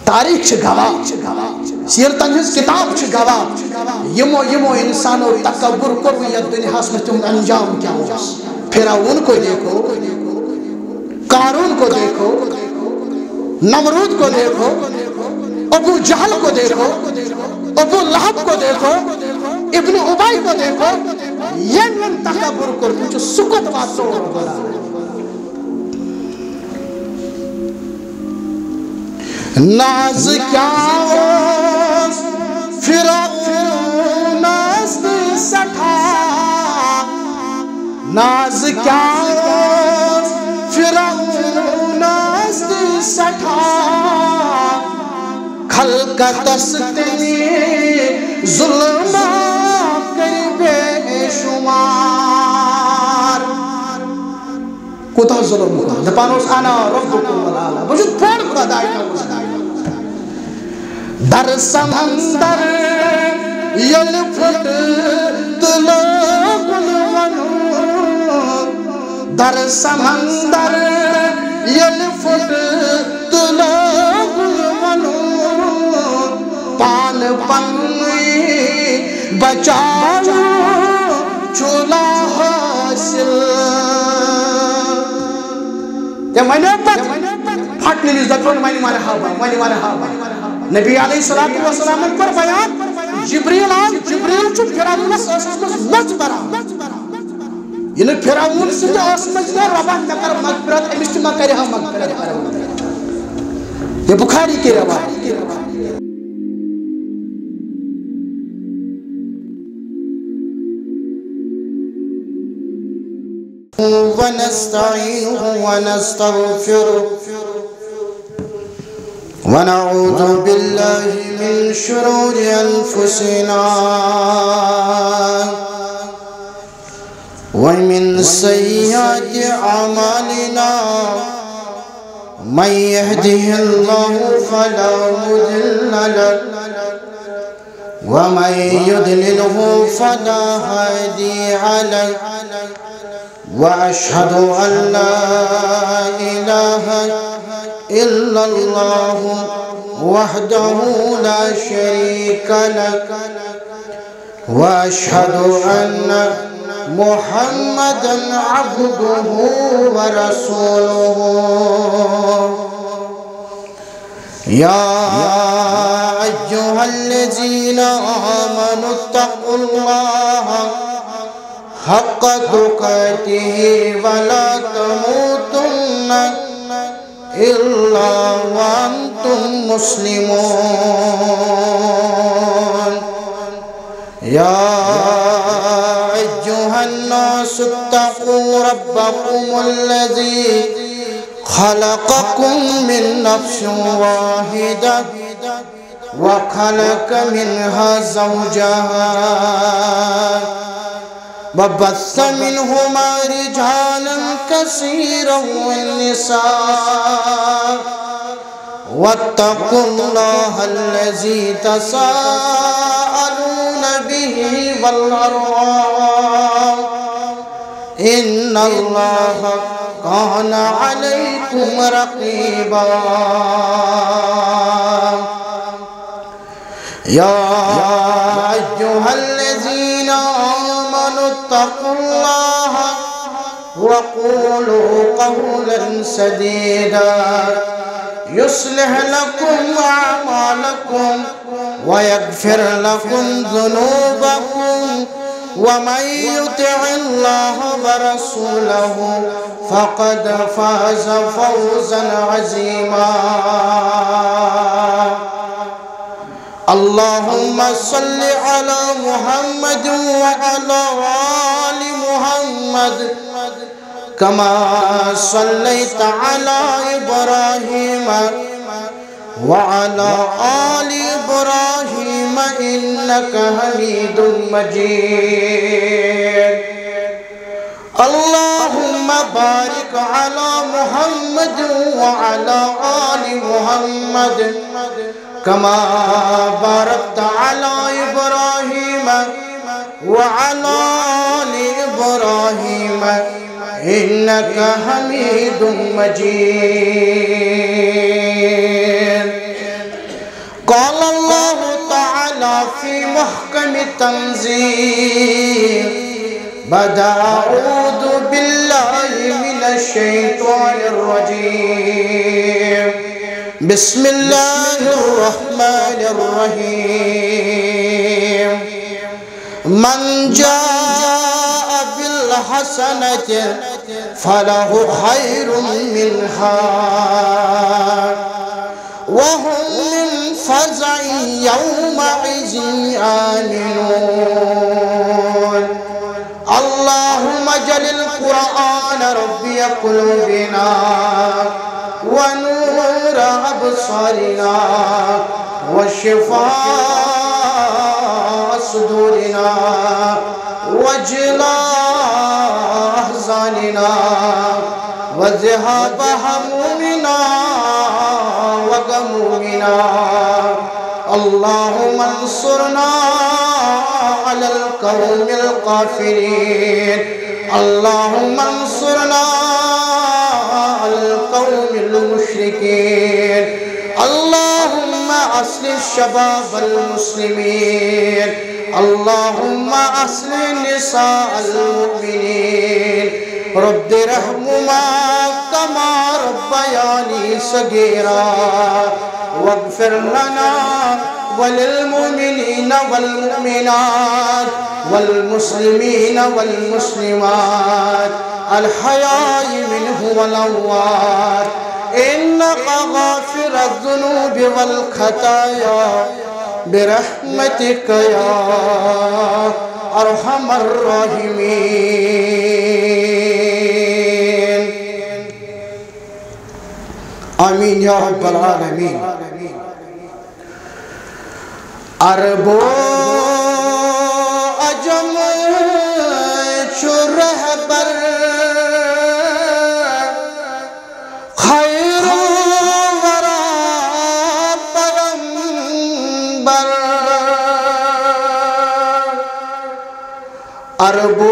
تاریخ چھ گواہ سیرتن ہز کتاب چھ گواہ یمو انسانو تکبر کو یہ دنیا میں تم انجام کیا ہو فرعون کو دیکھو قارون کو دیکھو نمرود کو دیکھو ابو جہل کو دیکھو ابو لہب کو دیکھو ابن ابی کو دیکھو یہ تکبر کو جو سکت واسو بولا ناز کیا فرعون است سٹھا ناز کیا فرعون است سٹھا خلقت استنی ظلم کر بے شمار کوتا ظلم ہوگا دپانوس انا ربکم العالی بجھت پھوڑ خدا دائینا در سمندر یل پھٹ تلوگل ونو در سمندر یل پھٹ تلوگل ونو پان پنوی بچاو چولا حاصل یا میں نے پھٹنے لیز دکھو میں نے مارے ہاں نبی علیہ السلام پر بیان جبریل آن جبریل چھو فرعون اسمس مچ برا یعنی فرعون سے جو اسمس نے ربان نکر مغفرت امشتما کرے ہم مغفرت یہ بخاری کی روایت ونستعينه ونستغفره ونعوذ بالله من شرور أنفسنا ومن سيئات أعمالنا من يهده الله فلا مضل له ومن يضلله فلا هادي له وأشهد أن لا إله إلا الله وحده لا شريك له وأشهد أن محمدًا عبده ورسوله يا أيها الذين آمنوا اتقوا الله حق تقاته ولا تموتن إلا وأنتم مسلمون يا أيها الناس اتقوا ربكم الذي خلقكم من نفس واحدة وخلق منها زوجها وبث منهما رجالا كثيرا والنساء واتقوا الله الذي تساءلون به والأرحام إن الله كان عليكم رقيبا يا أيها الذين آمنوا اتقوا الله وقولوا قولا سديدا يصلح لكم أعمالكم ويغفر لكم ذنوبكم ومن يطع الله ورسوله فقد فاز فوزا عظيما اللهم صل على محمد وعلى آل محمد كما صليت على إبراهيم وعلى آل إبراهيم إنك حميد مجيد اللهم بارك على محمد وعلى آل محمد كما باركت على إبراهيم وعلى آل إبراهيم إنك حميد مجيد قال الله تعالى في محكم تنزيل بعد أعوذ بالله من الشيطان الرجيم بسم الله الرحمن الرحيم من جاء بالحسنة فله خير منها وهم من فزع يومئذ آمنون اللهم اجعل القرآن ربي قلوبنا ونور أبصارنا وشفاء صدورنا وجلاء أحزاننا وذهاب همومنا وغمومنا اللهم انصرنا على القوم الكافرين اللهم انصرنا على القوم المشركين اللهم أصلح شباب المسلمين اللهم أصلح نساء المؤمنين رب ارحمهما كما ربياني صغيرا واغفر لنا وللمؤمنين والمؤمنات والمسلمين والمسلمات الحياء منه والأموات إنك غافر الذنوب والخطايا برحمتك يا أرحم الراحمين آمين يا رب العالمين عرب و عجم چو رہبر خیر ورا پیغمبر عرب و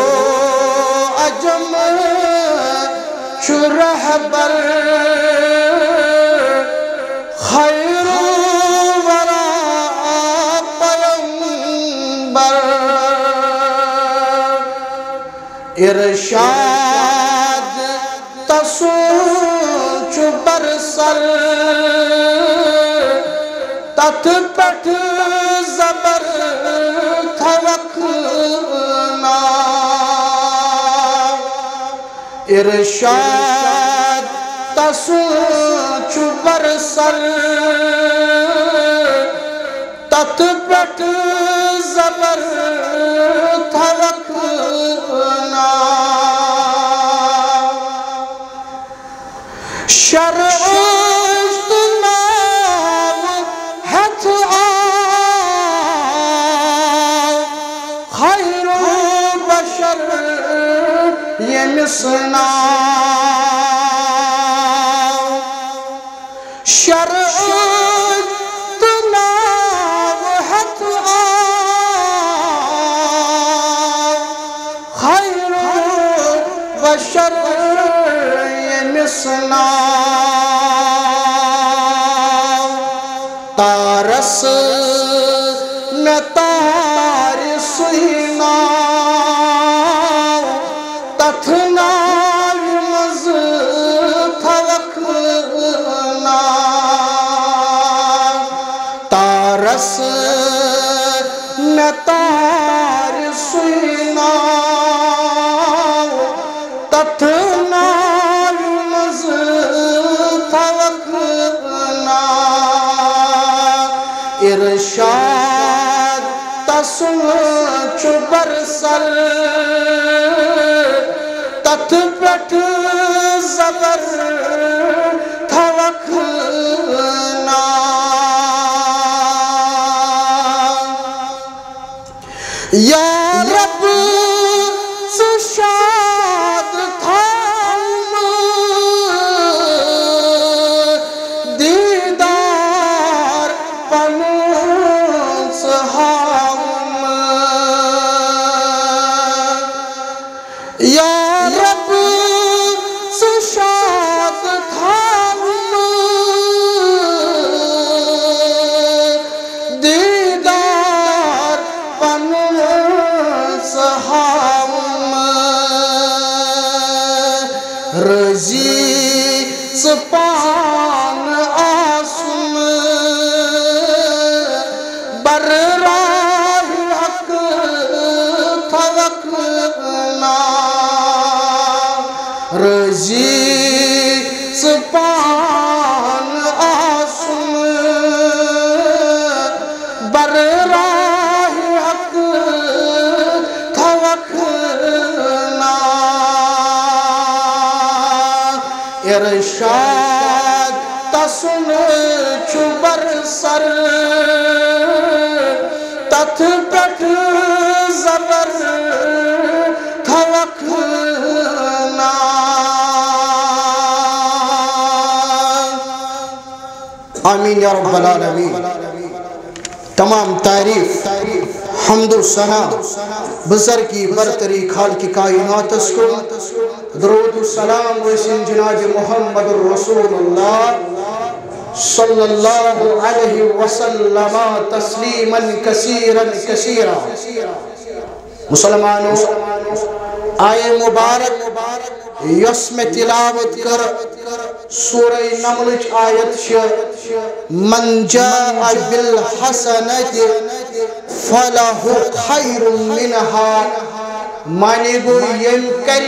عجم چو رہبر خیر ورا پیغمبر ارشاد تسوچ برسر تت پٹ زبر تھوکنا ارشاد تسوچ برسر تت پٹ زبر تھوکنا شرع اجتناب ہتھ خیر بشر یہ مسنا شرع اجتناب ہتھ خیر بشر یہ مسنا تارس میں تار سینا تتھنا مز تھوکنا تارس میں تار سینا تتھنا مز تھوکنا ارشاد تسوچ برسر تت پٹ زبر تھوکنا یا رب سے شاد تھام دیدار پنوس ہام یا رب سے شاد تھام عزیز پان آسن بر راہ حق تھوکنا ارشاد تسن چبر سر تتھ پٹ زبر تھوکنا آمین یا رب العالمین تمام تعریف حمد و ثنا بزر کی برتری خالق کائنات اس کو درود و سلام وسین جناب محمد رسول اللہ صلی اللہ علیہ وسلم تسلیما کثیرا کثیرا مسلمانوں آئے مبارک یس میں تلاوت کر سورہ نمل آیت من جاء بالحسنۃ فلہ خیر منہا مانے گو یم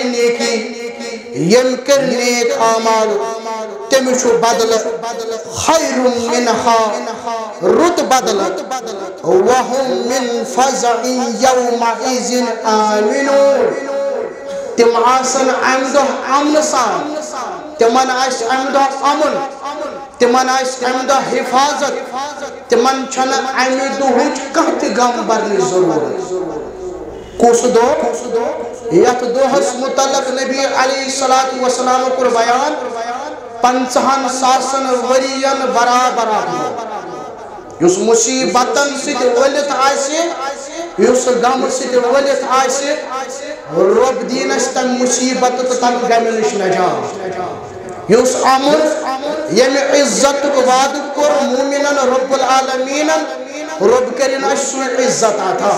کر نیک اعمال تمشو بدل خیر منہا رت بدل وهم من فزع یومئذ آمنون تم آسن امدہ امن سان تمن آس امدہ امن تمن آس امدہ حفاظت تمن چھن امی دہچ کہت غم برنی ضرورت کس دو یت دہس متعلق نبی علیہ السلام کر بیان 50,000 ورین برابر یس مصیبتن سید ولت آسی یس غم سید ولت آسی رب دینس تم مصیبت تم غم نش نجات یس امن یم عزت وعد کر مومنن رب العالمین رب کرن اس عزت عطا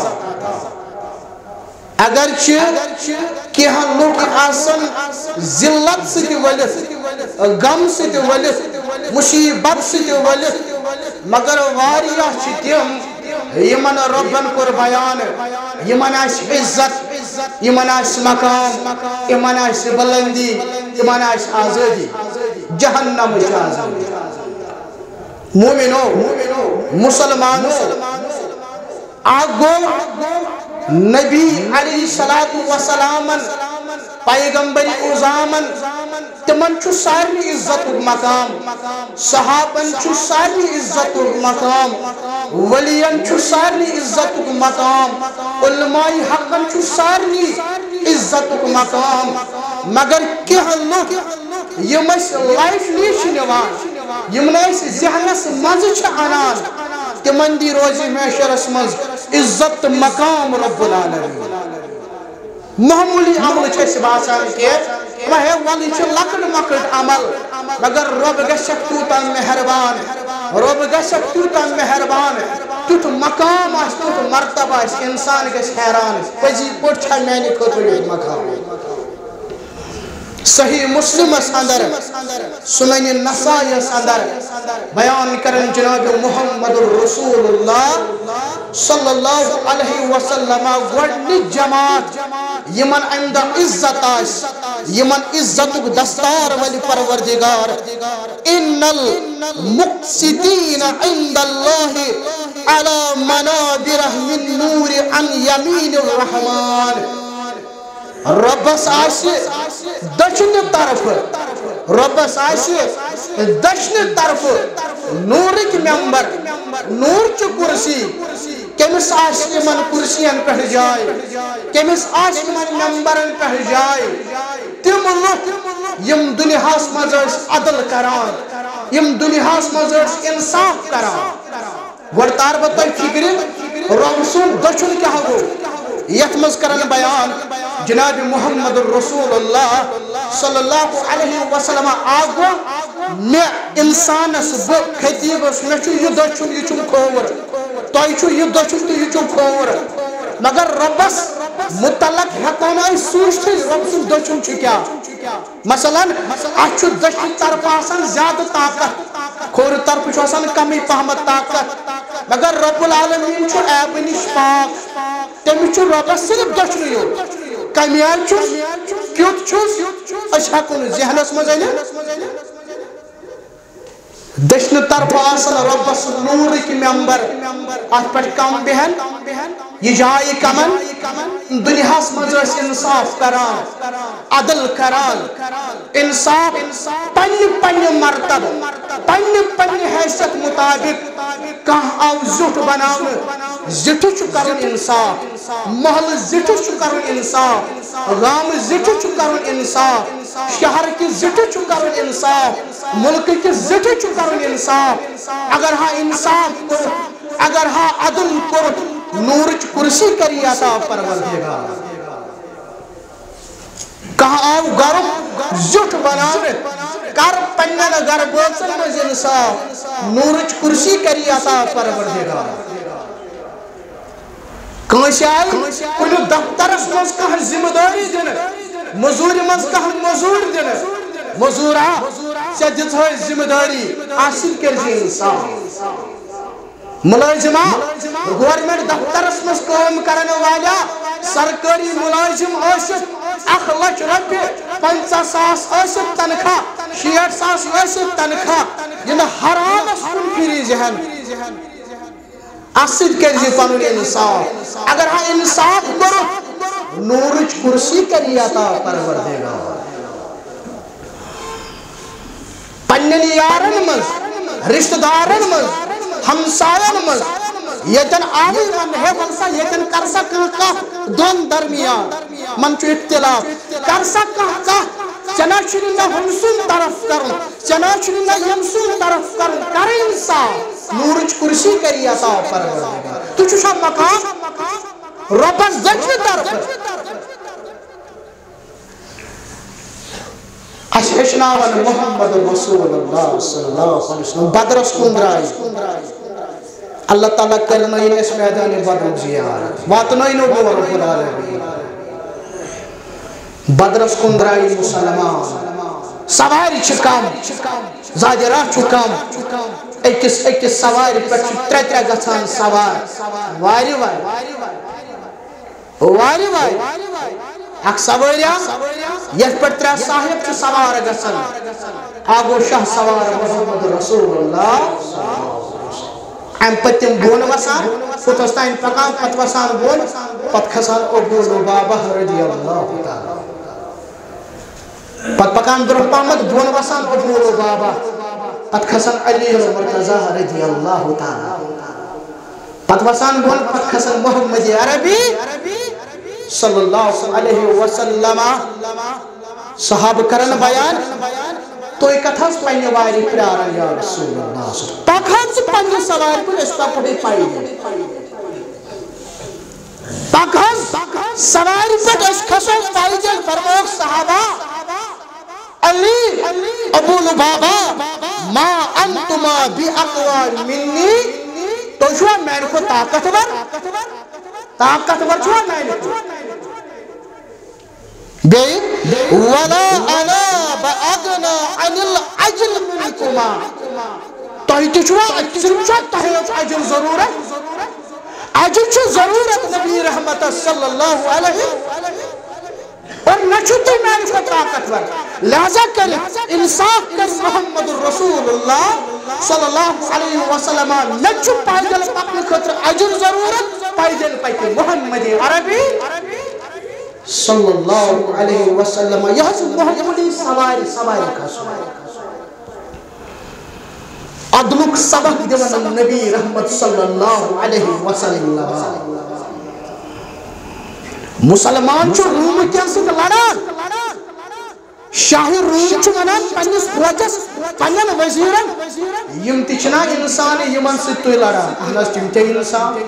اگرچہ کیہاں لوگ آسن ذلت سید ولت غم سید ولت مصیبت سید ولت مگر واریاہ چھ تم یمن ربن کر بیان یمن آس عزت یمن آس مقام یمن آس بلندی یمن آس آزادی جہنم چھ آزادی مومنو مسلمانو آگو نبی علیہ السلام پیغمبری اعظامن تمن چھ سارنی عزت مقام صحابن چھ سارنی عزت مقام ولین چھ سارنی عزت مقام علماء حقن چھ سارنی عزت مقام مگر کیہاں لوگ یم اس لائف نیش نوان یم اس ذہنس مز چھ انان تمن دی روزی محشرس مز عزت مقام رب العالمین معمولی عمل چھے باسان کے وہے والی چھے لکڑ مکڑ عمل مگر رب گشک توتا مہربان رب گشک توتا مہربان توت مقام آس توت مرتبہ آس انسان گش حیران پزی پوٹ چھا میں نے خطر یہ مقام صحیح مسلم اس اندر سنن نسائی اس اندر بیان کرن جناب محمد رسول اللہ صلی اللہ علیہ وسلم گوڑنی جماعت یمن عند عزت آس یمن عزت دستار ولی پروردگار ان المقسطین عند اللہ على منابر من نور عن یمین الرحمن ربس آسی دشن طرف ربس آسی دشن طرف نور کی ممبر نور چو کرسی کمس آسی من کرسیاں پہ جائے کمس آسی من ممبرن پہ جائے تم لوگ یم دنیاس مزرس عدل کران یم دنیاس مزرس انصاف کران ورطار بطائی فکر رسول دشن کیا ہو یتمز کرن بیان جناب محمد رسول اللہ صلی اللہ علیہ وسلم آگو میں انسان اس خطیب اس میں چھو یہ دچھن یہ چھو کھور توئی چھو یہ دچھن تو یہ چھو کھور مگر ربس متعلق حقانا اس سوچتے رب سن دچھن چھو کیا مثلا اچھو دچھن طرف آسان زیادہ طاقت کھور طرف چھو آسان کمی پہمت طاقت مگر رب العالمین چھو ایب نش پاک تمی چھو ربس صرف دچھن یو کمیال چھو کیوت چھوس اس ہکن ذہنس مزن دشن طرف آسن ربس نور کی ممبر ات پہ کم بہن یہ جائے کمن دنیا مز انصاف کران عدل کران انصاف پنہ پنہ مرتب پنہ پنہ حیثیت مطابق کھانا آو زٹ بناؤن زٹ کرن انصاف محل زٹ کرن انصاف گام زٹ کرن انصاف شہر کی زٹ کرن انصاف ملک کی زٹ کرن انصاف اگر ہاں انصاف اگر ہاں عدل کر نورچ کرسی کری عطا پروردگار کہاں آو گرم زٹ بناوے کر پنن گر بوچن مز انصاف نورچ کرسی کری عطا پروردگار کنس آئی کن دفترس مز کہاں ذمہ داری دن مزور مز کہاں مزور دن مزورا سے دت ہوئی ذمہ داری حاصل کرزی انصاف ملازمہ گورنمنٹ دفترس مز کام کرنے والا سرکاری ملازم ٲسِتھ 1 لچھ رۄپیہِ 50,000 ٲسِتھ تنخواہ 60,000 ٲسِتھ تنخواہ یہ حرامس کُن پھِری ذہن اتھ سۭتۍ کٔرزِ پنُن انصاف اگر ہاں انصاف کوٚرُکھ نورٕچ کُرسی کری عطا پروردگار پننٮ۪ن یارن منٛز رشتہٕ دارن منٛز ہمساین مز یتن آوی من ہے ولسا یتن کرسا کہاں دون درمیان من چو اختلاف کرسا کہاں چنا چننا ہمسون طرف کرن چنا چننا یمسون طرف کرن کر انصاف نورچ کرسی کری عطا پروردگار تو چوشا مقام ربس دچن طرف اس ہشناون محمد رسول اللہ صلی اللہ علیہ وسلم بدرس کن درائی اللہ تعالیٰ کرنائن اس میدان بدر زیارت واتنائن رب العالمین بدرس کن درائی مسلمان سواری چکم زاجرہ چکم ایکس سواری پر ترے گھان سوار واری واری واری اک سواریا یت پر 3 صاحب چھ سوار گسن آگو شاہ سوار محمد رسول اللہ ام پتم بون وسان پتستان پکان پت وسان بون پت کھسان ابو لبابہ رضی اللہ تعالی پت پکان برہ پامت بون وسان ابو لبابہ پت کھسان علی مرتضی رضی اللہ تعالی پت وسان بون پت کھسان محمد عربی صلی اللہ علیہ وسلم صحاب کرن بیان تو ایک اتھاس پہنے واری پیارا یا رسول اللہ پاکھان سے پہنے سواری پر اس پر پڑے پائی دے پاکھان سواری پر اس کھسو پائی دے فرموک صحابہ علی ابو لبابا ما انتما بی اقوال منی تو شوہ میں کو طاقتور چھوہ میں کو ولا انا باغنا عن العجل منكما توہی چھوہ تہیت عجل ضرورت عجل چھو ضرورت نبی رحمت صلی اللہ علیہ اور نچھتے میں کو طاقتور لہذا کر انصاف کر محمد رسول اللہ صلی اللہ علیہ وسلم نچھو پائدل پاکن خطر عجل ضرورت پائدل پاکی محمد عربی صلی اللہ علیہ وسلم یہ محمدی سواری کا عدلک سبق دیون نبی رحمت صلی اللہ علیہ وسلم مسلمان چھو روم کیسے لڑان شاہ روم چھو منان پنیس فوجس پنین وزیرن یم تچنا انسان یمن سے توی لڑان احناس تمتے انسان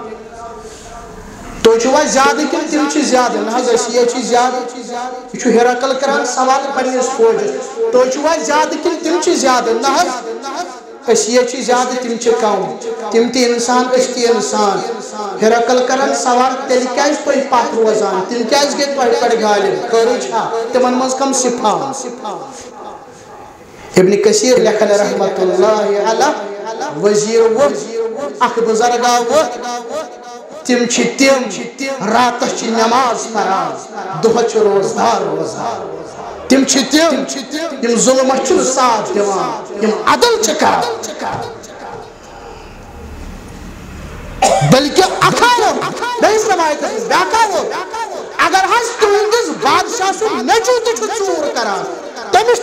تو چھوا زیادہ کن تم چھ زیادہ نحض اسیہ چھ زیادہ یہ چھو ہیرکل کران سوال پنیس فوجس تو چھوا زیادہ کن تم چھ زیادہ نحض اسیہ چھ زیادہ تم چھ کم تم تی انسان اشتی انسان ہیرکل کران سوال تیلی کیاز توی پات روزان تم کیاز گے توی پڑ غالب کرو چھا تمن مز کم سپاہ ابن کثیر لکھن رحمت اللہ علیہ وزیر وہ اخ بزرگا وہ تم رات نماز پران دہ روزدار روزان تم ظلم ساتھ دم عدل کران بلکہ اگر تہندس بادشاہ سن نیچو ژور کران تمس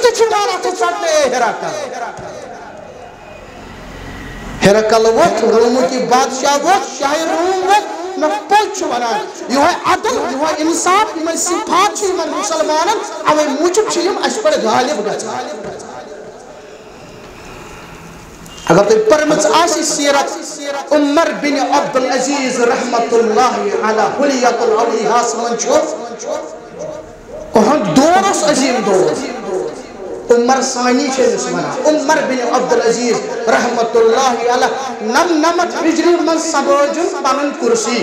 ہرکل ووت روم کی بادشاہ ووت شاہ روم ووت میں پوچھ ونان یہ عدل یہ انصاف یہ صفات مسلمانن اوے موجب اس پر غالب گژھان اگر تو پرمچ آسی سیرت عمر بن عبدالعزیز رحمت اللہ علی حلیت الاولیاء من چھو اہن دور اس عظیم دور عمر ثانی چھنس منا عمر بن عبدالعزیز رحمت اللہ علی نمت ہجری من سبوجن پنن کرسی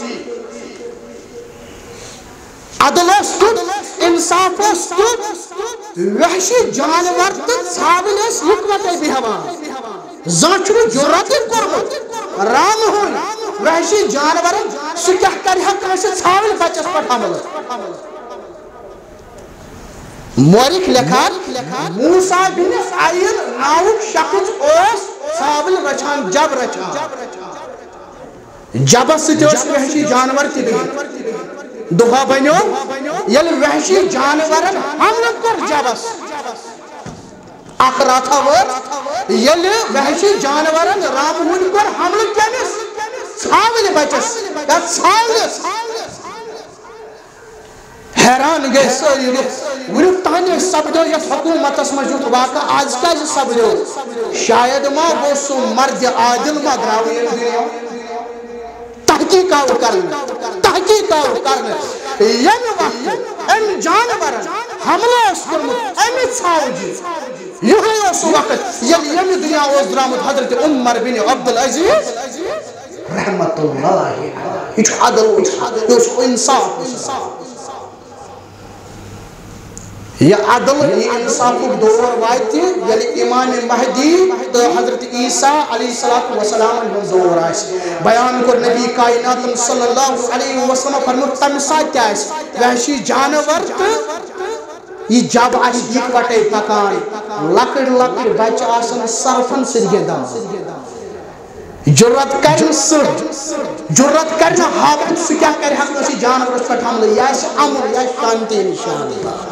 عدل استد انصاف استد وحشی جانور تد ثابل اس حکمت بہوان زانچو جرات کرمت رام ہوئی وحشی جانور سکہ کر حق میں سے ثابل بچس پر حمل مورک لکھان موسیٰ بن عین ناؤک شخص اوس ثابل رچان جب رچان جب ستوش وحشی جانور تی بھی دہا بنیو یل وحشی جانورن حمل کر جبس آخراتا ور یل وحشی جانورن رام ہون کر حمل کیمس ثابل بچس یا ثابل حیران گئے ساری ورف تانی سبدو یا حکومت اس مجھوط واقع آج کا جو سبدو شاید ما وہ سو مرد عادل ما دراوی دنیا تحقیقات کرنے یم وقت ام جانورن حملہ اس کرمت امی ثاوجی یہ اس وقت یم دنیا اوز درامت حضرت عمر بن عبدالعزیز رحمت اللہ یہ عدل یہ انصاف یہ عدل یہ انصاف دور واتی یعنی امام مہدی تو حضرت عیسیٰ علیہ السلام دور آئیس بیان کر نبی کائنات صلی اللہ علیہ وسلم فرمت تمسات آئیس وحشی جانور یہ جب آئیس دیکھ وٹے پکان لکڑ بچ آسن صرفن سرگدان جرات کرنا حاقت سکیا کر حق اسی جانور اس پر حمل یا اس عمر یا اس شانتی نشان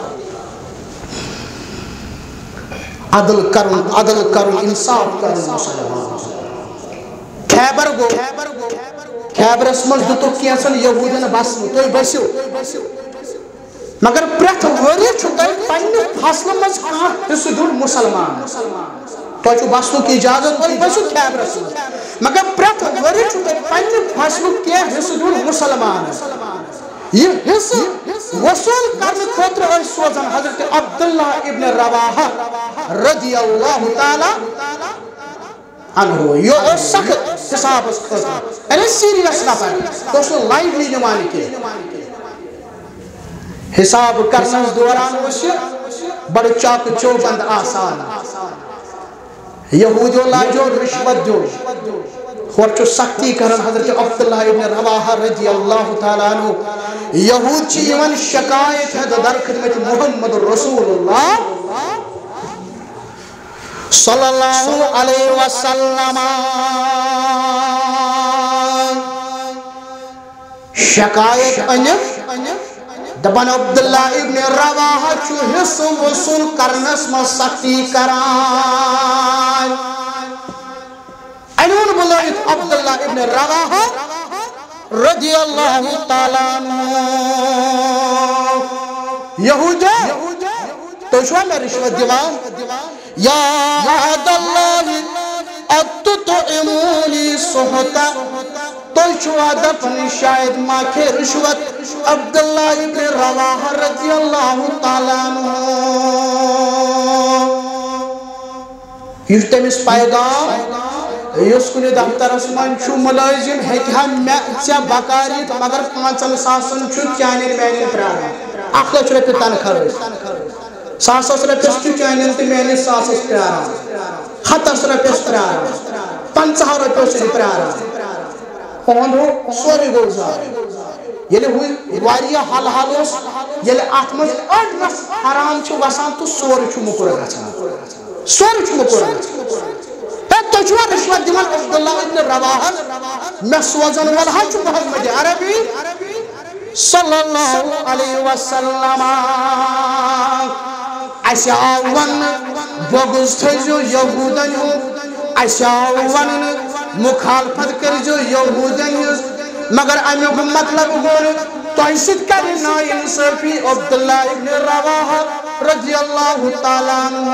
عدل کرن انصاف کرن مسلمان خیبر گو خیبر اسمز دو تو کیسن یہودین بس توی بسیو مگر پرت وری چھتائی پنی فصل مز کہاں حصہ دون مسلمان تو چھو بسنو کی اجازت توی بسیو خیبر اسمز مگر پرت وری چھتائی پنی فصل کی حصہ دون مسلمان یہ حصہ وصول کرنے خطر اور سوزن حضرت عبداللہ ابن رواحہ رضی اللہ تعالی عنہ یہ اور سخت حساب اس خطر یعنی سیریس نفر تو اس نے لائیولی نمانی کی حساب کرنے دوران وشی بڑھ چاک چوبند آسان یہودیوں لاجو رشوت جو خورچو سختی کرن حضرت عبداللہ ابن رواحہ رضی اللہ تعالیٰ عنہ یہود چی یمن شکایت ہے در خدمت محمد رسول اللہ صلی اللہ علیہ وسلم شکایت انف دبن عبداللہ ابن رواحہ چو حصہ وصول کرنس میں سختی کران انہوں بلائت عبداللہ ابن رواحہ رضی اللہ تعالیٰ عنہ یہودہ تو شوہ میں رشوت دیوان یا عبداللہ اتتعمولی صحتا تو شوہ دفن شاید ماں کے رشوت عبداللہ ابن رواحہ رضی اللہ تعالیٰ عنہ یہ تمس پیغام یس کنی دفترس من چھو ملازم ہیکہ میں ژے بکاریت مگر 5 ساسن چھو چانین میانین پراران 1 لچھ رۄپیہِ تنخواہ 100 رۄپیس چھو چانین تہٕ میانس 100 پراران 700 رۄپیس پراران 50 رۄپیس پراران اون ہو سوری گوزار یلی ہوئی واریا حال حالوس یلی آتمز اڈرس حرام چھو وسان تو سوری چھو مکر گچھان سوری چھو مکر گچھان تو چھو رشوت دیمان عبداللہ ابن رواحت میں سوزن والہا چھو محمد عربی صلی اللہ علیہ وسلم اشاون بغض تھجو یہودن اشاون مخالفت کرجو یہودن مگر امیوک مطلب گور تویسد کرنا انصافی عبداللہ ابن رواحہ رضی اللہ تعالیٰ عنہ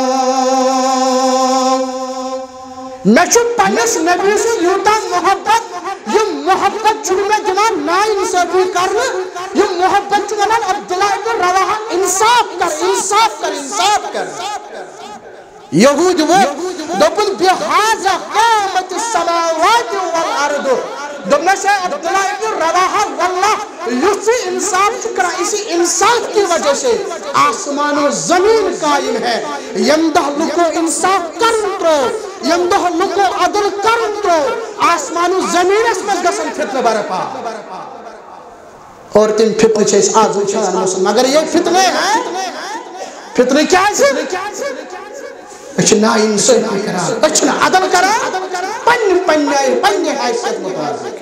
میں چھو پانیس نبی سے یوتا محبت یہ محبت چھوڑ میں جناب نا انصافی کرنا یہ محبت چھوڑ میں عبداللہ ابن رواحہ انصاف کر یہود وہ دبن بحاظہ قامت السماوات والارض دبنا سے عبداللہ ابن رواحہ واللہ یسی انصاف شکرہ اسی انصاف کی وجہ سے آسمان و زمین قائم ہے یمدہ لکو انصاف کرن تو یمدہ لکو عدل کرن تو آسمان و زمین اس میں گسن فتنہ برپا اور تم فتنہ چھے اس آزو چھان مسلم مگر یہ فتنہ ہے فتنہ کیا ہے اچھنا انصافی کرا اچھنا عدل کرا پنی حیثیت مطابق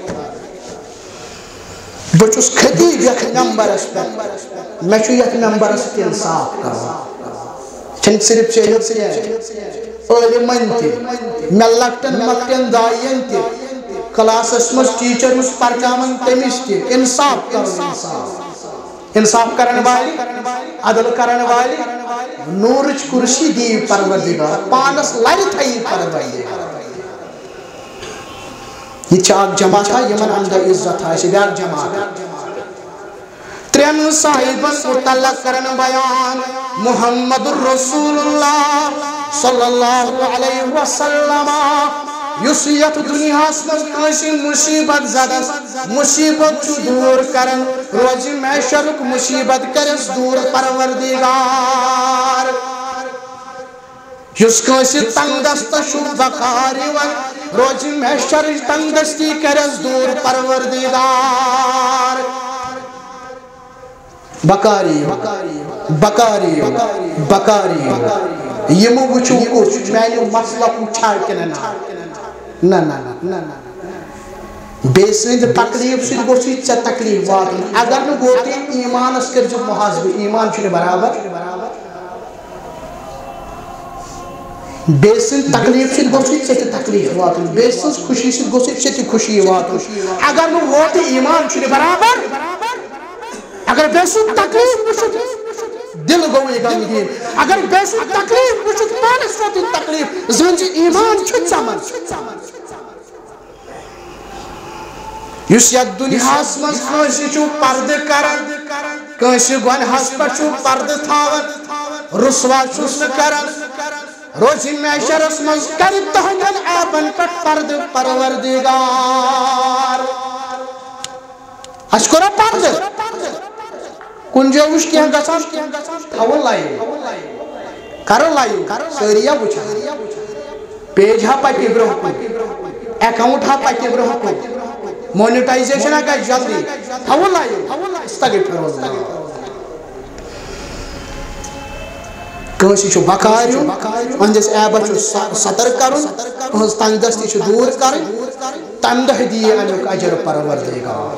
بچوس خطیب یک نمبر اس پر میں چھو یک نمبر اس کی انصاف کرا چھن صرف چاہیے سے علمان تی میں لکٹن مکٹن دائین تی کلاس اسمس ٹیچر اس پرچامن تمیس تی انصاف کرو انصاف کرن والی عدل کرن والی نورچ کرسی دی پروردگار پانس لڑ تھئی پروردگار یہ چاک جماعت ہے یمن اندر عزت ہے بیار جماعت ترین صاحبن متعلق کرن بیان محمد الرسول اللہ صلی اللہ علیہ وسلم یسیت دنیا اسمز کانشی مصیبت زدس مصیبت چو دور کرن روزی محشرک مصیبت کرس دور پروردگار یس کانشی تنگ دست شو بکاری ون روزی محشر تنگ دستی کرس دور پروردگار بکاری یمو وچو کچھ میلیو مسئلہ پوچھا کننا نا بیسند تکلیف سے گوشی چا تکلیف واتن اگر نو گوتی ایمان اس کر جو محاذب ایمان چھنے برابر بیسند تکلیف سے گوشی چا تکلیف واتن بیسند خوشی سے گوشی چا خوشی واتن اگر نو گوتی ایمان چھنے برابر اگر بیسند تکلیف وشت دل گوئی غمگین اگر بیسند تکلیف وشت پانس وقت تکلیف زنجی ایمان چھت سمن یس یک دنیا اسمز کانشی چو پرد کرن کانشی گناہس پر چو پرد تھاون رسوا چوس کرن روزی محشر اسمز کرد تہنگن عیبن پر پرد پروردگار اشکرہ پرد کنجو وش کیا گسان تھاون لائیو کرن لائیو سریا بچا پیج ہا پاکی برہ کو اکاؤنٹ ہا پاکی برہ کو مونیٹائزیشن کا جلدی تھاون لائیو استگی پھرون کنسی چھو بکاریو اندس ایبا چھو سطر کرن کنس تنگ دستی چھو دور کرن تندہ دیئے انیوک اجر پروردگار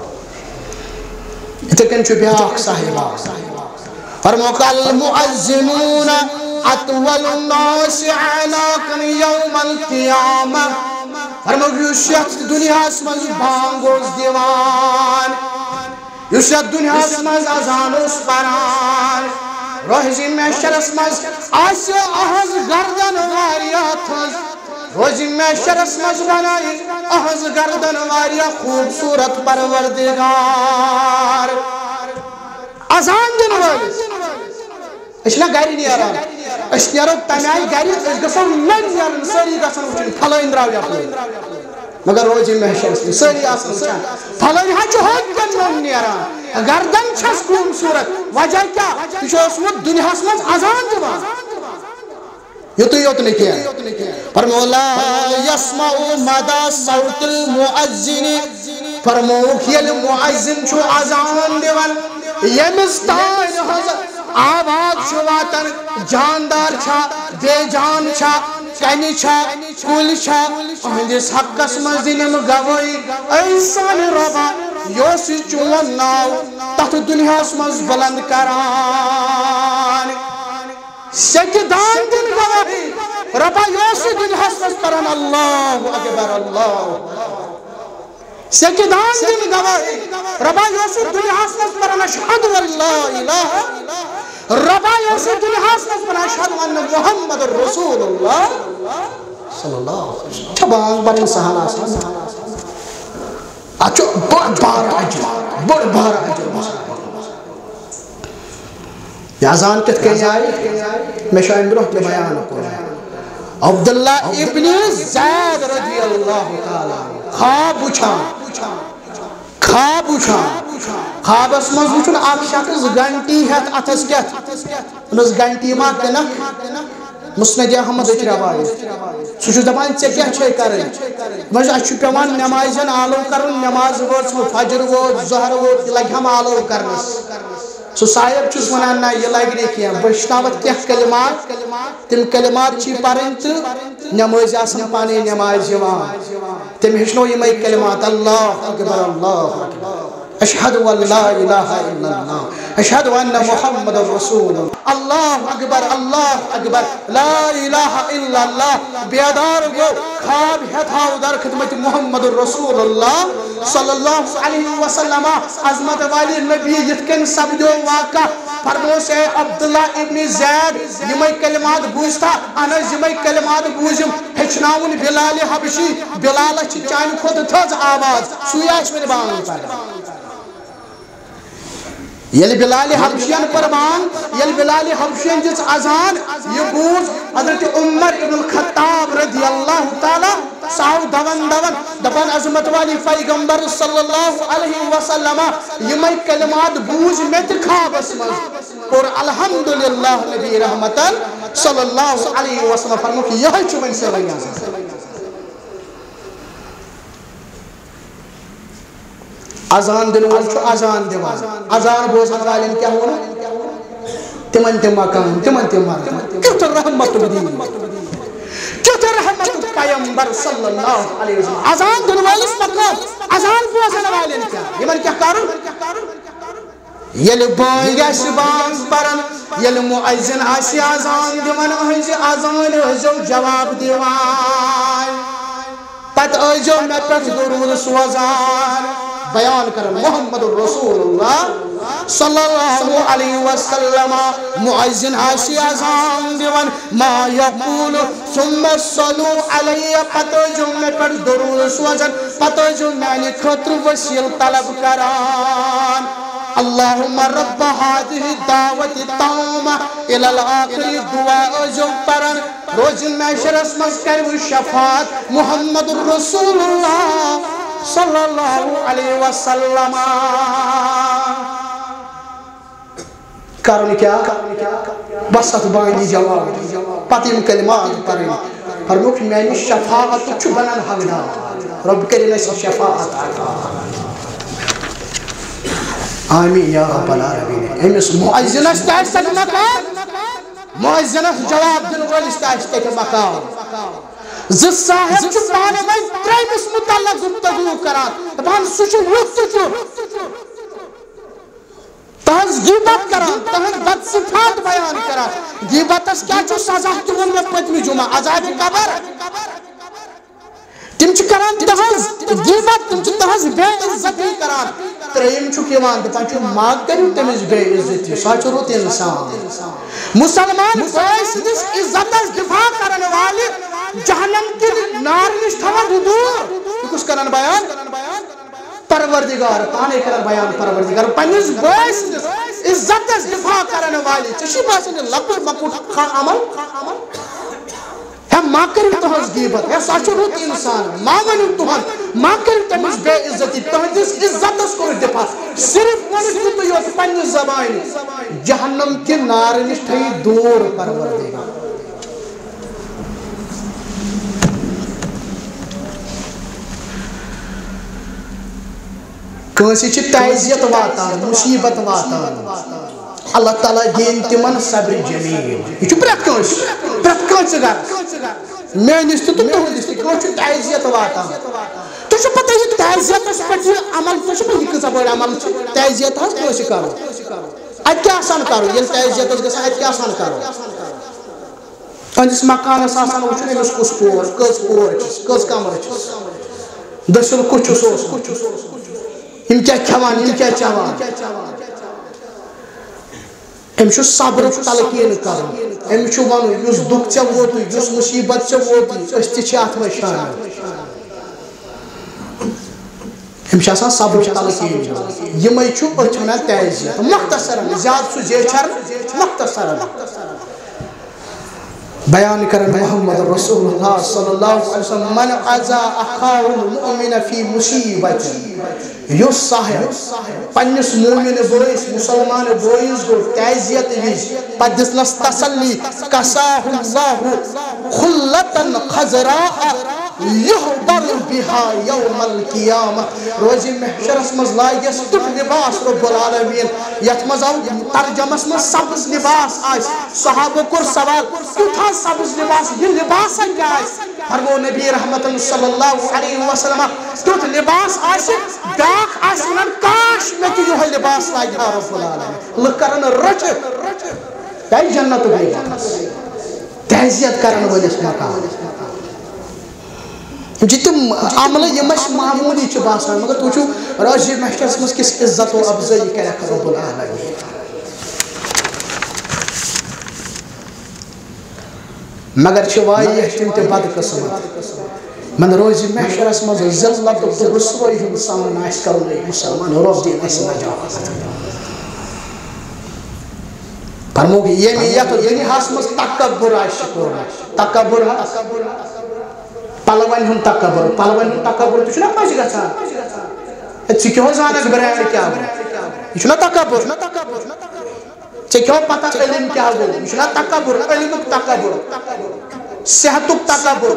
اتکن چھو بیاک صاحبہ فرموک المعزمون اطول الناس عناقا یوم القیامہ فرموک یوشیت دنیا اسمز بانگوز دیوان یوشیت دنیا اسمز ازانوس پران روحزی محشر اسمز آسی احز گردن واریات روزی محشر اسمز بنائی احز گردن واریات خوبصورت پروردگار ازان دن والی اشنا گاری نہیں آرام اشنیارو تنائی گاری گسن من یارن سری گسن وچن پھلائن راویا پھلائن مگر روزی محشر اسمز سری آسن وچن پھلائن ہاں چو ہوت جنن نہیں آرام گردن چھس خوبصورت وجہ کیا تشو اسمت دنیا اسمز ازان دیوان یوتُے یوت نہٕ کینٛہہ فرمو لا یسمعُ مدى صوت المؤذن فرمووُکھ ییٚلہِ مؤذن چھُ اذان دِوان ییٚمِس تانۍ ہٕنٛز آواز چھُ واتان جاندار چھا بے جان چھا کنہِ چھا کُلۍ چھا أہنٛدِس حقس منٛز دِنِم گوٲہی اے سانہِ رۄبا یۄس یہِ چون ناو تتھ دُنیاہس منٛز بلند کران سیٚکہِ دان دِن گوٲہی رۄبا یۄس یہِ دُنیاہس منٛز پران اللہ اکبر اللہ سیٚکہِ دان دِن گوٲہی رۄبا یۄس یہِ دُنیاہس منٛز پران اشہدُ ان لا الہ رۄبا یۄس یہِ دُنیاہس منٛز پران اشہدُ ان محمد رسول اللہ صلی اللہ علیہ وسلم چھا بانگ پرٕنۍ سہل آسان اتھ چھُ بٔڑ بارٕ اجر یہ اذان کِتھ کٔنۍ آیہِ مےٚ چھُ امہِ برونٛہہ تہِ بیان کوٚرمُت عبداللہ ابن زید رضی اللہ تعالیٰ خواب وٕچھان خوابس منٛز وٕچھُن اکھ شخص گنٹی ہٮ۪تھ اتھس کیٛاہ ووٚنُس گنٹی ما کٕنکھ مسند احمدٕچ روایت سُہ چھُ دپان ژےٚ کیٛاہ چھے کرٕنۍ وۄنۍ اَسہِ چھُ پیوان نٮ۪مازٮ۪ن آلو کرُن نٮ۪ماز وٲژ فجر ووت ظہر ووت یہِ لگہِ ہم آلو کرنس سُہ صاحب چھُس ونان نہ یہِ لگہِ نہٕ کینٛہہ بہٕ ہیٚچھناوتھ کینٛہہ کلمات تِم کلمات چھِ پرٕنۍ تہٕ نٮ۪مٲزۍ آسن پانے نٮ۪مازِ یِوان تٔمۍ ہیٚچھنو یِمے کلمات اللہ اکبر اللہ اشہد ان لا الہ الا اللہ اشہد ان محمد رسول اللہ اکبر لا الہ الا اللہ بیدار گو خواب ہیتھ آو در خدمت محمد رسول اللہ صلی اللہ علیہ وسلم عظمت والی نبی یتھ کن سپدیو واقع فرموس اے عبداللہ ابن زید یمے کلمات بوزتا اہن یمے کلمات بوزم ہیچناون بلال حبشی بلال چھ چانہ کھوت تھز آواز سُے آسہِ وۄنۍ بانگ پران یل بلال حبشین پر بانگ یل بلال حبشین جس اذان یہ بوز حضرت عمر ابن الخطاب رضی اللہ تعالی ساو دون دپان عظمت والی پیغمبر صلی اللہ علیہ وسلم یمے کلمات بوز مت خوابس مز اور الحمدللہ نبی رحمتن صلی اللہ علیہ وسلم فرمو کہ یہ چھُ وۄنۍ سٲرٕے اذان دن وول چھُ اذان دِوان اذان بوزن والٮ۪ن کیٛاہ ووٚن تِمن تہِ مکان تِمن تہِ مران کیُتھ رحمتُک دیٖن کیُتھ رحمتُک پیغمبر صلی اللہ علیہ وسلم اذان دِنہٕ وٲلِس مقام اذان بوزن والٮ۪ن کیٛاہ یِمن کیٛاہ کرُن ییٚلہِ بٲنٛگۍ آسہِ بانگ پران ییٚلہِ مُعزِن آسہِ اذان دِوان أہنٛزِ اذان ٲسۍزیو جواب دِوان پتہٕ ٲسۍزیو مےٚ پٮ۪ٹھ درود سوزان بیان کرن محمد رسول اللہ صلی اللہ علیہ وسلم مؤذن آسی اذان دیوان ما یقول ثم صلو علیہ پتہ جو میں پر درود سوزن پتہ جو میں خطر وسیل طلب کران اللہم رب هذه الدعوة التامة الى الاخر دعاء جو پرن روز محشرس مز کرو شفاعت محمد رسول اللہ صلی اللہ علیہ وسلم کرن کیا بس ات بانی جواب پتہ یم کلمات پرن فرموک میانی شفاعت چھ بنان حقدار رب کرن اس شفاعت عطا آمین یا رب العالمین امس مؤذنس تاس تک مقام مؤذنس جواب دن وٲلِس تاس تک مقام زٕ صاحب چھُ پانہٕ ؤنۍ ترٛیٚیمِس مُتعلق گفتگو کران دپان سُہ چھُ یُتھ تہِ چھُ تہنٛز غیبت کران تہنٛز بدصفات بیان کران غیبتس کیٛاہ چھُ سزا تہِ ووٚن مےٚ پٔتمہِ جمعہ عذابِ قبر تِم چھِ کران تہنٛز غیبت تِم چھِ تہنٛز بے عزتی کران ترٛیٚیِم چھُکھ یِوان دپان چھُ ما کٔرِو تٔمِس بے عزتی سُہ چھُ رُت اِنسان مُسلمان بٲے سٕنٛدِس عزتس دفاع کرن والہِ جہنم کی نار نش تھوان دور یہ کس کران بیان پروردگار پانے کران بیان پروردگار پنس بٲے سٕنٛدِس عزتس دفاع کرن والہِ ژےٚ چھُے باسان یہِ لۄکُٹ مۄکُٹ عمل ہے ما کٔرِو تُہنٛز غیبت ہے سۄ چھُ رُت اِنسان ما ؤنِو تُہنٛد ما کٔرِو تٔمِس بے عزتی تُہنٛدِس عزتس کوٚرُو دفاع صرف ؤنِو تُہۍ یوت پننہِ زبانہِ جہنم کہِ نارٕ نِش تھٲیِو دوٗر پروردگار کٲنٛسہِ چھِ تعزیت واتان مُصیبت واتان اللہ تعالیٰ دِیِن تِمن صبر جمیٖل یہِ چھُ پرٛٮ۪تھ کٲنٛسہِ گرس میٲنِس تہِ تہٕ تُہنٛدِس تہِ کٲنٛسہِ چھُ تعزیت واتان تۄہہِ چھُ پتہ یہِ تعزیتس پٮ۪ٹھ یہِ عمل تۄہہِ چھُ پتہ یہِ کۭژاہ بٔڑ عمل چھِ تعزیت حظ کٲنٛسہِ کرُن اَتہِ کیٛاہ آسان کرُن ییٚلہِ تعزیت ٲس گژھان اَتہِ کیٛاہ آسان کرُن أنِس مکانس آسان وٕچھُن أمِس کُس پور کٔژ پور چھِس کٔژ کمرٕ چھِس دٔسِل کُس چھُس اوسمُت یِم کیٛاہ کھٮ۪وان یِم کیٛاہ چٮ۪وان أمِس چھُ صبرُک تلقیٖن کرُن أمِس چھُ وَنُن یُس دُکھ ژےٚ ووتُے یُس مُصیبت ژےٚ ووتُے أسۍ تہِ چھِ اتھ منٛز شٲمِل أمِس چھُ آسان صبرُک تلقیٖن یِمے چھُ أسۍ وَنان تعزیت مختصرن زیادٕ سُہ زیچھر مختصرن بیان کرن محمد رسول اللہ صلی اللہ علیہ وسلم من عزا اخاہ المؤمن فی مصیبت یُس صاحب پننس مومن بٲیِس مسلمان بٲیِس گوٚو تعزیت وِزِ پتہٕ دِژنس تسلی کساہ اللہ خلتن خضراء یحبر بها یوم القیامہ روزِ محشرس منٛز لاگٮ۪س تیُتھ لباس رب العالمین یتھ منٛز آو ترجمس منٛز سبز لباس آسہِ صحابو کوٚر سوال کیُتھ حظ سبز لباس یہِ لباسا کیٛاہ آسہِ فرمو نبی رحمتن صلی اللہ علیہ وسلم تیُتھ لباس آسہِ بیٛاکھ آسہِ ونان کاش مےٚ تہِ یِہوے لباس لاگہِ ہا رب العالمین لُکھ کرن رٔچھِتھ بیٚیہِ جنتُک لباس تعزیت کرن وٲلِس مقام یِم چھِ تِم عملہٕ یِم اَسہِ معموٗلی چھِ باسان مگر تُہۍ وٕچھِو روزِ محشرس منٛز کِژھ عزت و افضٲیی کرٮ۪کھ رب العالمین مگر چھِ واریاہ تِم تہِ بدقٕسمت من روزِ محشرس منٛز ذلتُک تہٕ رسوٲیی ہُنٛد سامنہٕ آسہِ کرُن اے مُسلمان رب دِیِن اَسہِ نجات فرموکھ ییٚمہِ یتھ دُنیاہس منٛز تکبُر آسہِ کوٚرمُت تکبُر حظ پلون ہُنٛد تکبُر پلون ہُنٛد تکبُر تہِ چھُنہ کٲنٛسہِ گژھان ژٕ کیٛاہ زانکھ برینڈ کیٛاہ گوٚو یہِ چھُنہ تکبُر ژےٚ کیٛاہ پتہ علم کیٛاہ گوٚو یہِ چھُنہ تکبُر علمُک تکبُر صحتُک تکبُر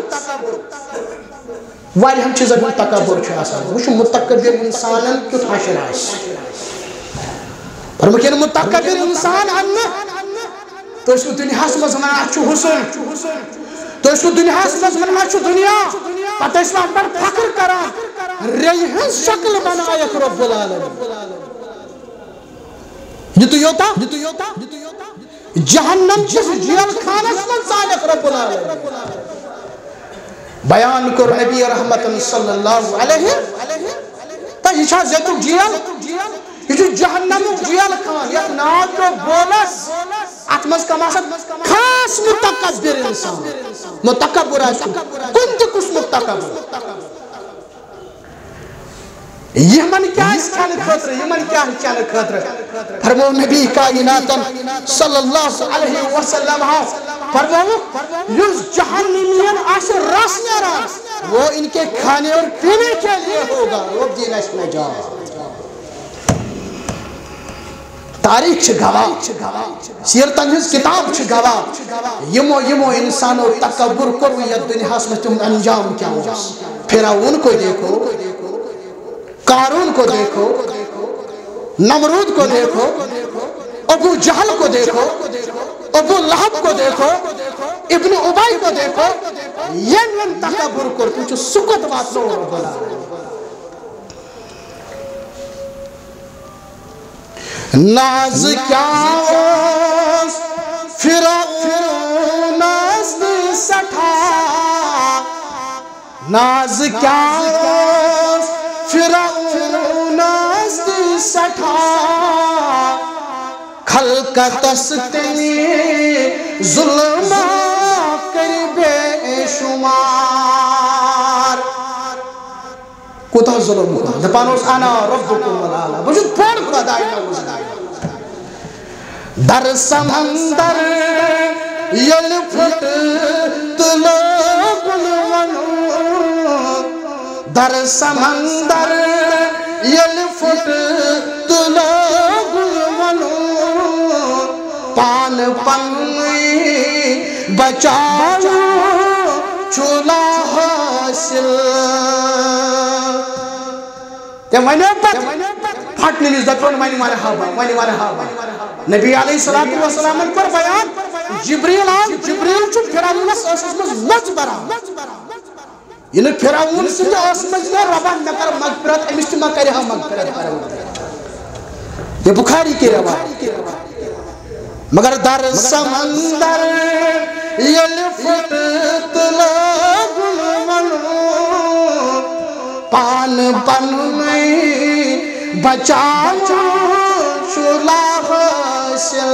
واریاہن چیٖزن ہُنٛد تکبُر چھُ آسان وٕچھ مُتکبِر اِنسانن کیُتھ حشر آسہِ فرموکھ ییٚلہِ مُتکبِر اِنسان اَننہٕ تُہۍ ٲسوٕ دُنیاہس منٛز ونان اَتھ چھُ حُسن تُہۍ ٲسوٕ دُنیاہس منٛز ونان اَتھ چھُ دُنیا پتہٕ ٲسوٕ اَتھ پٮ۪ٹھ فخر کران ریٚیہِ ہٕنٛز شکل بنایکھ رۄب العالمین یِتُے یوتاہ جہنم کِس جیل خانس منٛز ژانیکھ رۄب العالمین بیان کوٚر نبی رحمتن صلی اللہ علیہ تہٕ یہِ چھا زیتُک جیل یہ چھُ جہنمُک جیل خان یتھ ناو پیوٚو بولس اتھ منٛز کم آسان خاص متکبر انسان متکبر آسہِ کُنہِ تہِ قٕسمُک تکبر یِمن کیٛاہ آسہِ کھٮ۪نہٕ خٲطرٕ یِمن کیٛاہ چٮ۪نہٕ خٲطرٕ فرمو نبی کائناتن صلی اللہ علیہ وسلم فرمووُکھ یُس جہنمین آسہِ رس نیران وہ ان کے کھانے اور پینے کے لیے ہوگا رب دِیِن اَسہِ نجات تاریخ چھِ گواہ سیرتن ہٕنٛز کِتاب چھِ گواہ یِمو انسانو تکبر کوٚر یتھ دُنیاہس منٛز تِہُنٛد انجام کیٛاہ اوس فرعون کو دیکھو قارون کو دیکھو نمرود کو دیکھو ابو جہل کو دیکھو ابو لہب کو دیکھو ابن ابی کو دیکھو ییٚمۍ تکبر کوٚر تِم چھِ سُہ کوٚت واتنوو رۄب العالمین ناز کیا اوس فرعونس تہِ سٮ۪ٹھاہ ناز کیا اوس فرعونس تہِ سٮ۪ٹھاہ خلقتس تٔمۍ ظُلما کٔرۍ بے شُمار کوٗتاہ ظُلم کوٚر دپان اوس انا ربکم العالی بہٕ چھُس بوٚڑ خۄداے در سمندر ییٚلہِ پھُٹ تہٕ لوگُن وَنُن در سمندر ییٚلہِ پھُٹ تہٕ لوگُن وَنُن پانہٕ پننُے بچاوُن چھُ نا حٲصِل تٔمۍ وَنیو پتہٕ پھٹنے نش دپن ون مرحبا نبی علیہ السلام کر بیان جبریل آو جبریل چھ فرعونس مز بران یہ فرعون سند مز ربا مے کر مغفرت امس تہ کر مغفرت یہ بخاری کی روایت مگر در سمندر یل فٹ پان پن میں بچاؤ چولا حاصل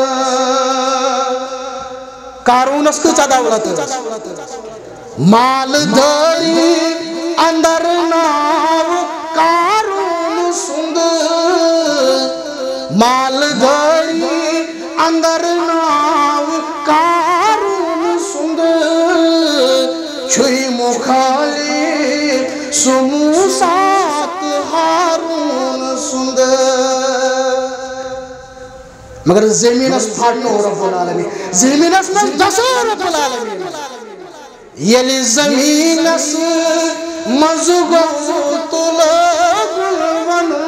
قارونس کچھ دولت مال داری اندر ناو قارون سند مال داری اندر ناو قارون سند چھوئی مخالی سموسات ہارون سند مگر زمین اس پھاٹنو رب العالمین زمین اس مزدسو رب العالمین یلی زمین اس مزگو طلب ونو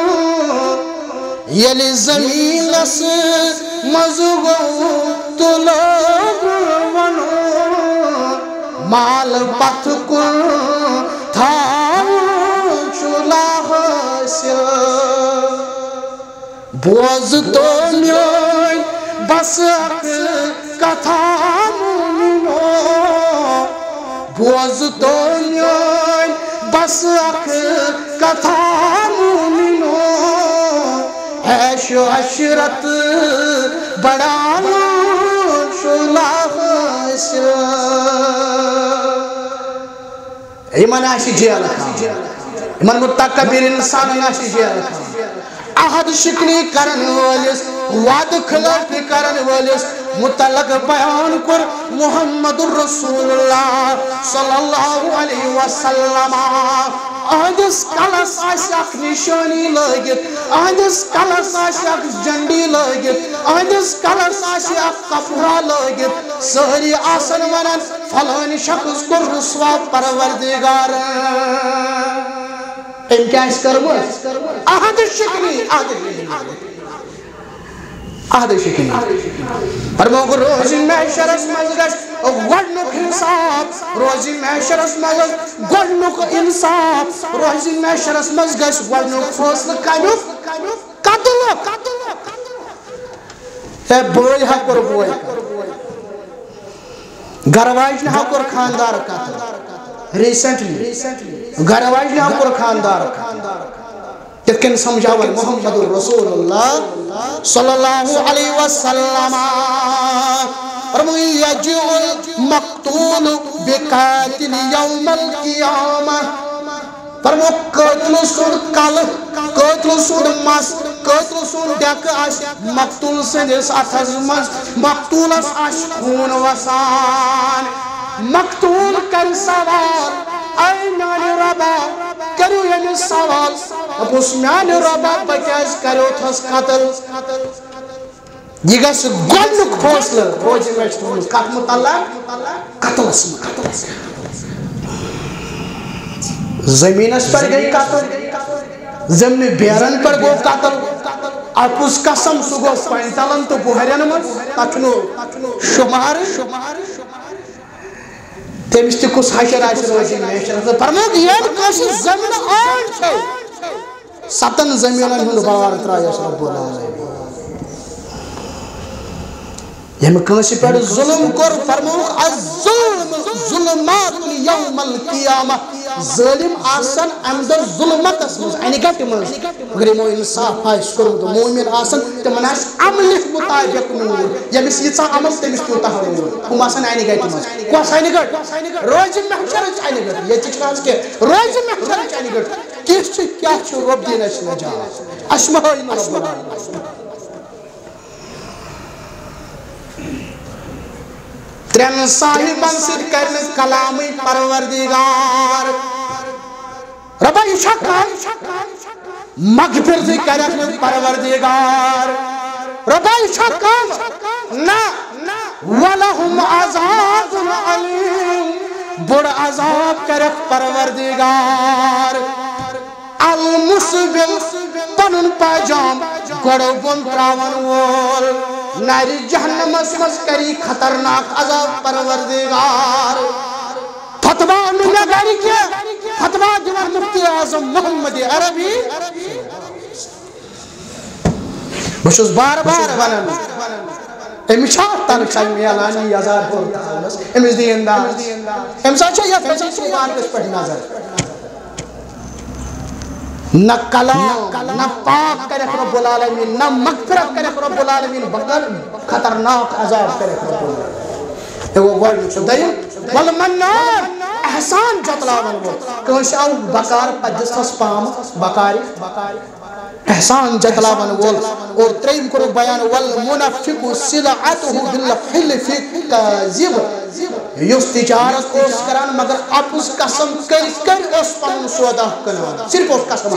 یلی زمین اس مزگو طلب ونو مال پت کن تھاو چلا حاصل بوز تو میوئی بس اک کتھا مومنو بوز تو میوئی بس اک کتھا مومنو عیش و عشرت بڑھانا چلا حاصل ایمان آشی جیل کھا ایمان متقبیر انسان آشی جیل کھا احد شکنی کرن والس وعد خلاف کرن والس متعلق بیان کر محمد رسول اللہ صلی اللہ علیہ وسلم اہدس کلس آشاک نشانی لگت اہدس کلس آشاک جنڈی لگت اہدس کلس آشاک کپڑا لگت سہری آسن ونن فلانی شخص کو رسوا پروردگار ام کیا اس کرمس احد شکنی احد شکنی فرمو کو روزی محشرس مزگش گوڑنک انصاف روزی محشرس مزگش گوڑنک انصاف روزی محشرس مزگش گوڑنک فوصل کنک قتل ہے بوئی حق اور بوئی گرواج نے حق اور خاندار قتل ریسنٹلی گرواج نے حق اور خاندار تکن سمجھاول محمد رسول اللہ صلی اللہ علیہ وسلم فرمو یجعل مقتول بقاتل یوم القیامہ فرمو قتل سن کل قتل سن مس قتل سن ڈیک آش مقتول سندس اتھز مز مقتول آش خون وسان مقتول کر سوال اے میانی ربا کرو یعنی سوال اب اس میانی ربا بکیز کرو تھس قتل یہ گس گوڑنک فوصل روزی میشتون کت متعلق قتل اسم زمین اس پر گئی قتل زمین بیرن پر گو قتل اب اس قسم سگو پینتالن تو بوہرین من تچنو شمار تیمس تی کس حشر آشر روزی محشر فرمو کہ یہ کسی زمین آن چھے ستن زمینن ہن بار ترائیس رب العالمین یہ کسی پر ظلم کر فرمو الظلم ظلمات یوم القیامہ ظلم آسن اندر ظلمت اسمز اینی گٹ مز مگر مو انصاف آئیس کرو تو مومن آسن تمن آس عملک مطابق نور یمس یچا عمل تمس تیوتا نور ہم آسن اینی گٹ مز کس اینی گٹ روز محشر اینی گٹ یہ چھ کہ روز محشر اینی گٹ کس کیا چھ رب دین اس نجات اشمعین رب العالمین ترین صاحبان سید کرنے کلامی پروردگار ربا اشاکا مغفرت کرنے پروردگار ربا اشاکا نا وَلَهُمْ عَذَابٌ عَلِيمٌ بڑ عذاب کرنے پروردگار المسبل پنن پاجام گڑو بن تراون وول ناری جہنم اسمس کری خطرناک عذاب پروردگار فتوہ نمہ گاری کیا فتوہ دیوار مفتی اعظم محمد عربی بشوز بار بار ونن امشاہ تنخواہ میلانی یزار ہوتا ہے امس دی انداز امسا چاہیے فیصل سبحان کس پر نظر نہ کلام نہ پاک کرے رب العالمین نہ مغفرت کرے رب العالمین بغیر خطرناک عذاب کرے رب العالمین وہ گوڑ دائم والمنان احسان جتلاون وہ کنش آو بکار پجستس پام بکاری احسان جتلاون وول اور تریم کرو بیان والمنافق صلعته بالحلف کاذب یس تجارت اس کران مگر اپس قسم کر اس پن سودا کنان صرف اس قسم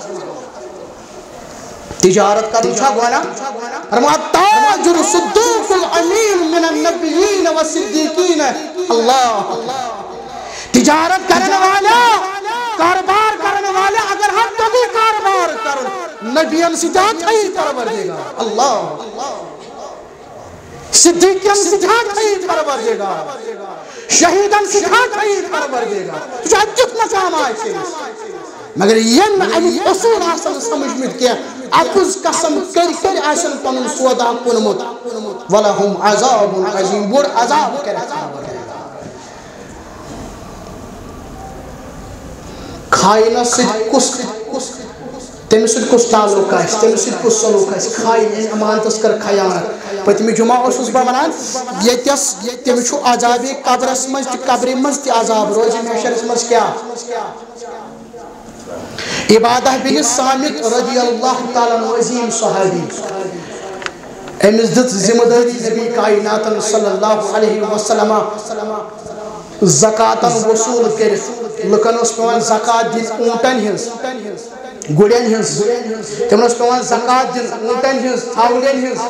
تجارت کا دوسرا گوانا فرما تاجر صدوق الامین من النبیین والصدیقین اللہ تجارت کرنے والا کاروبار کرنے والا اگر ہم تو بھی کاروبار کرو نبیان سجاد ہی پرور دے گا اللہ صدیقیان سجاد ہی پرور دے گا شہیدان سجاد ہی پرور دے گا تجھے جتنا کام آئے سے مگر ین علی اصول آسان سمجھ میں کیا اپس قسم کر آسان پنن سودا کنمت وَلَهُمْ عَذَابٌ عَظِيمٌ بڑ عذاب کرتا کھائنا سید کس تم سید کس تعلق ہے تم سید کس سلوک ہے کھائن امانتس کر خیانت پتمی جمعہ اسوس بنان یتس تم چھو عذاب قبرس مز تہ قبر مز تہ عذاب روز محشرس مز کیا عبادہ بن صامت رضی اللہ تعالیٰ عنہ عظیم صحابی امس دت ذمہ داری نبی کائنات صلی اللہ علیہ وسلم زکاتن وصول کرت لکن اس پیوان زکات دن اونٹن ہنس گڑین ہنس تمن اس پیوان زکات دن اونٹن ہنس ثاولین ہنس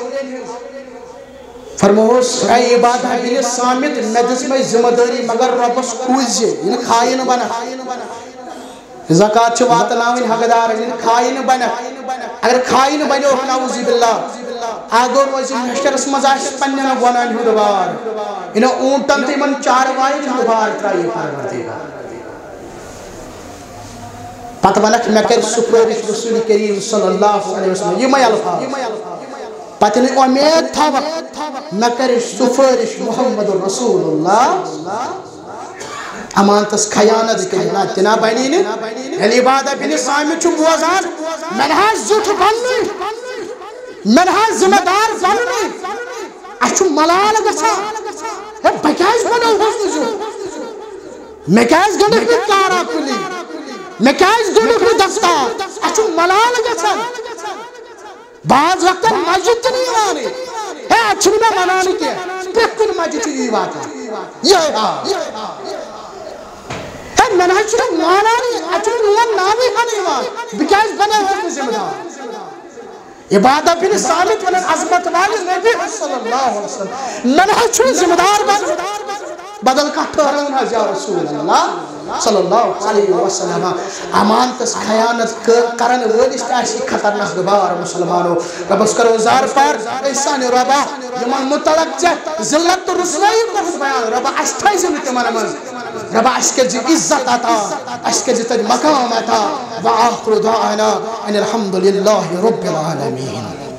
فرموس اے عبادہ بن صامت میں دس میں ذمہ داری مگر ربس کوز ان خائن بنا زکات چھ واتناوین حقدار ان خائن بنا اگر خائن بنو نعوذ باللہ آگور وزی محشرس مزاش پنینا گونان ہو دوبار انہا اونٹن تی من چاروائی دوبار ترائی پرور دے گا پتہ ونک میں کر سپرورش رسول کریم صلی اللہ علیہ وسلم یہ میں الفاظ پتہ نہیں امید تھا میں کر سپرورش محمد رسول اللہ امانتس خیانت کرنا تنا بنین یعنی عبادہ بن صامت چھو بوزان منہاز زوٹ بننی منہاز ذمہ دار بننی اچھو ملال گسا بکیاز بنو حسن جو مکیاز گنڈک بھی کارا کلی مکیاز گنڈک بھی دستار اچھو ملال گسا بعض وقت مسجد نہیں آنے ہے اچھو میں منانی کیا پکن مسجد چیزی بات ہے یہ میں نے چھو مانا نہیں اچھو نوان نامی خانیوان بکیاز بنے حسن ذمہ دار عبادہ بن صامت ونن عظمت والی نبی صلی اللہ علیہ وسلم میں نے چھو ذمہ دار بدل کا ٹھہران ہے یا رسول اللہ صلی اللہ علیہ وسلم امانتس خیانت کرن ولش تاشی خطرناک دوبار مسلمانوں ربس کرو زار پر احسان ربا یمن متعلق چھ ذلت و رسوائی کو بیان ربا اشتائی زمین تمہارا من ربا اشکر جی عزت آتا اشکر جی تج مقام آتا وآخر دعانا ان الحمدللہ رب العالمین